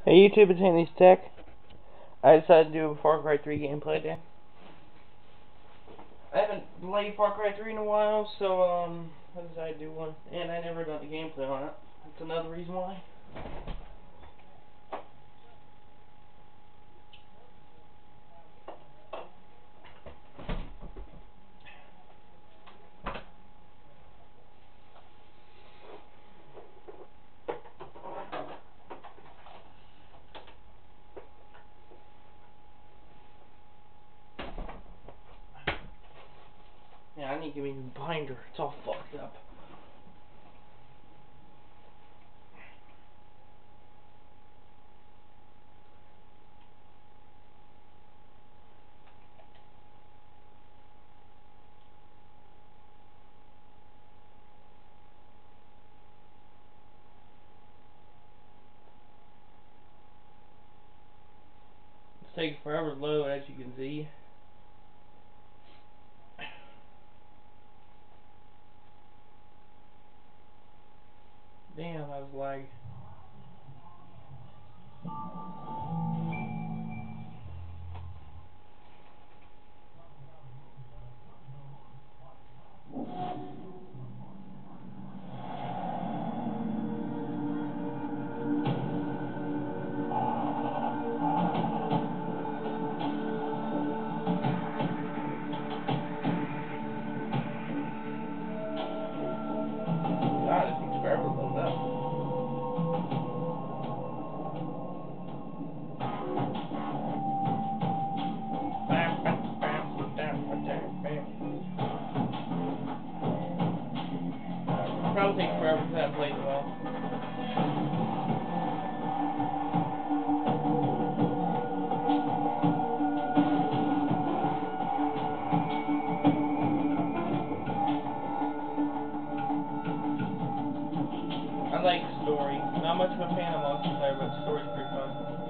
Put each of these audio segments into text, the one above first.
Hey YouTube, it's Andy's Tech. I decided to do a Far Cry 3 gameplay day. I haven't played Far Cry 3 in a while, so I decided to do one. And I never done a gameplay on it. That's another reason why. Yeah, I need to give me a new binder. It's all fucked up. It's taking forever to load, as you can see. Damn, that was lag. God, it takes forever to load up. Probably takes forever because I haven't played in a while. I like story. Not much of a fan of multiplayer, but story's pretty fun.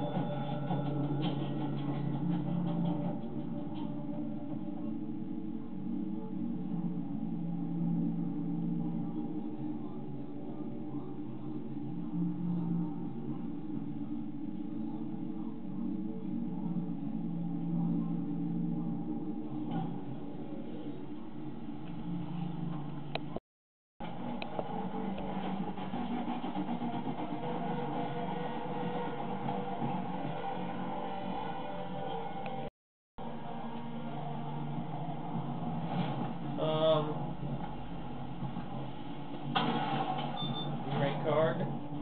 Red card.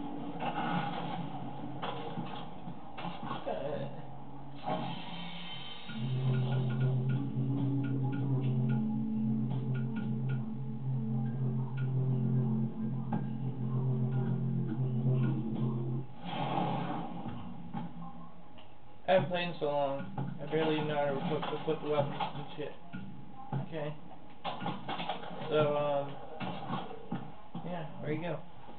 I haven't played in so long. I barely know how to equip the weapons and shit. Okay. So, yeah, there you go.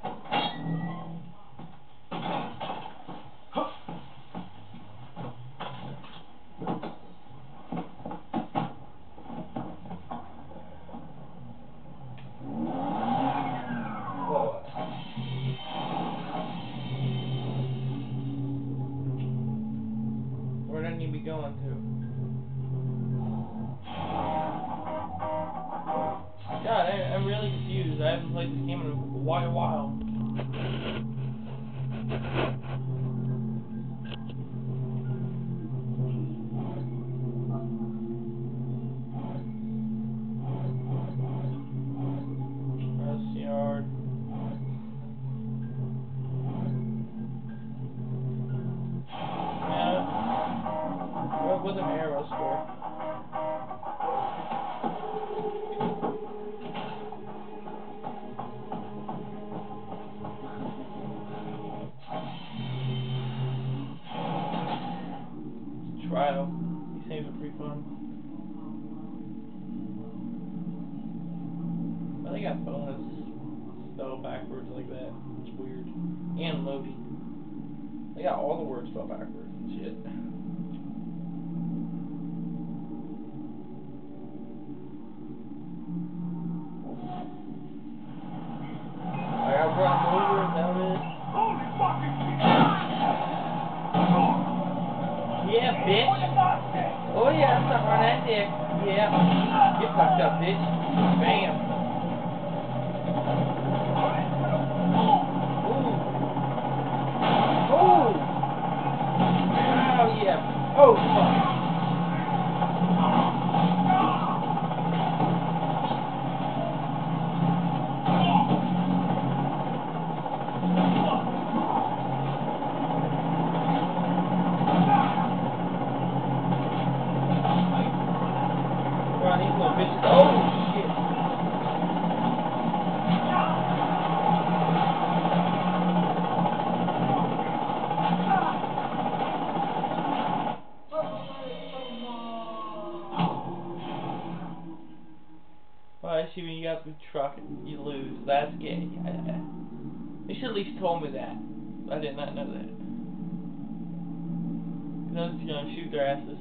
Where do I need to be going to? God, I'm really confused. I haven't played this game in a while. Rust yard. Yeah. What's an arrow store? Trial. These things are pretty fun. But they got bonus spelled backwards like that. It's weird. And loading. They got all the words spelled backwards and shit. I gotta run over, is that what it is? Holy fucking shit! bitch. Oh yeah, I'm sucking on that dick. Yeah. Get fucked up, bitch. Bam. Ooh. Ooh. Oh yeah. Oh fuck. Run these little bitches. Oh shit. Well, I see when you got the truck, you lose. That's gay. They should at least told me that. I did not know that. Because I was gonna shoot their asses.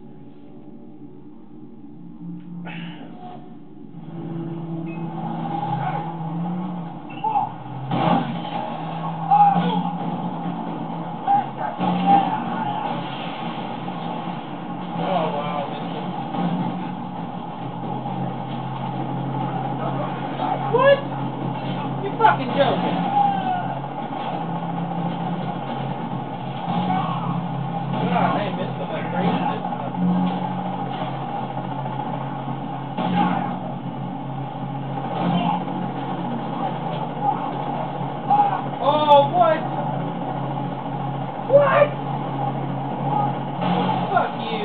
Oh wow, what? You fucking joking? God, I ain't missed them like crazy this time. Oh, what? What? Fuck you.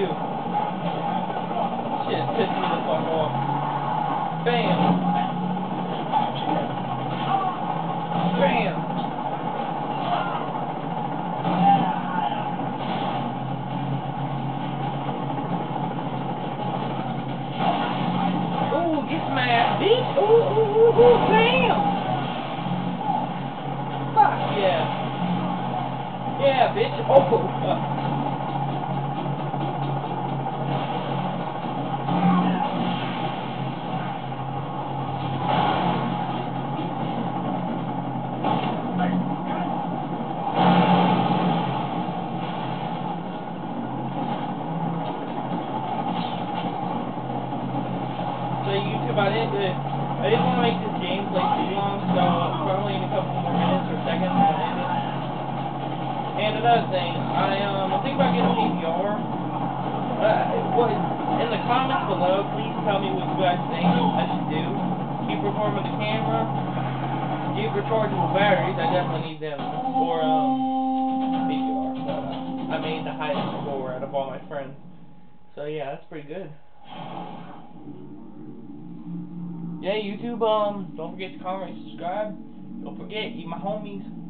Shit pissed me the fuck off. Bam. Bam. Ooh, get smashed, bitch. Ooh, ooh, ooh, ooh, bam. Fuck yeah. Yeah, bitch. Oh, fuck. So YouTube, I didn't want to make this gameplay too long, so probably in a couple more minutes or seconds I'm gonna end it. And another thing, I'm thinking about getting a PVR. In the comments below, please tell me what you guys think I should do. Keep recording with the camera, keep rechargeable batteries. I definitely need them, or PVR. But I made the highest score out of all my friends. So yeah, that's pretty good. Yeah, YouTube, don't forget to comment and subscribe. Don't forget, you my homies.